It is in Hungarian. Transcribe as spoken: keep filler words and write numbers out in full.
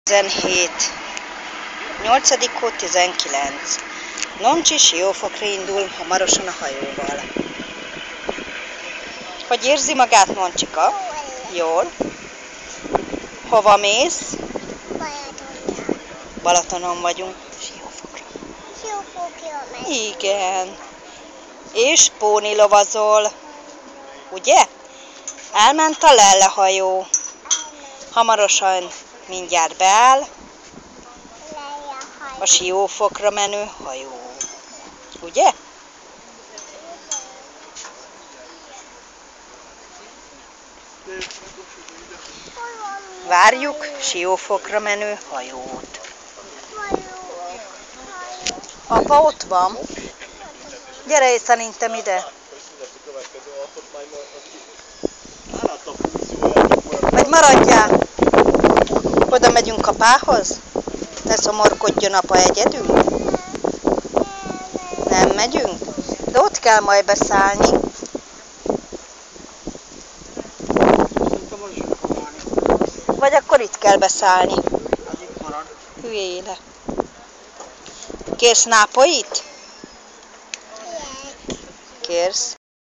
tizenhét. nyolcadik hó tizenkilenc. Noncsi Siófokra indul hamarosan a hajóval. Hogy érzi magát Noncsika? Jól. Hova mész? Balatonon. Balatonon vagyunk. Siófokra. Siófokra megy. Igen. És pónilovazol. Ugye? Elment a lellehajó. Hamarosan mindjárt beáll a Siófokra menő hajó. Ugye? Várjuk Siófokra menő hajót. Apa ott van. Gyere és szerintem ide. Vagy maradjál. Oda megyünk apához? Ne szomorkodjon apa egyedül. Nem megyünk? De ott kell majd beszállni. Vagy akkor itt kell beszállni. Hülye éle. Kérsz nápolyt? Kérsz?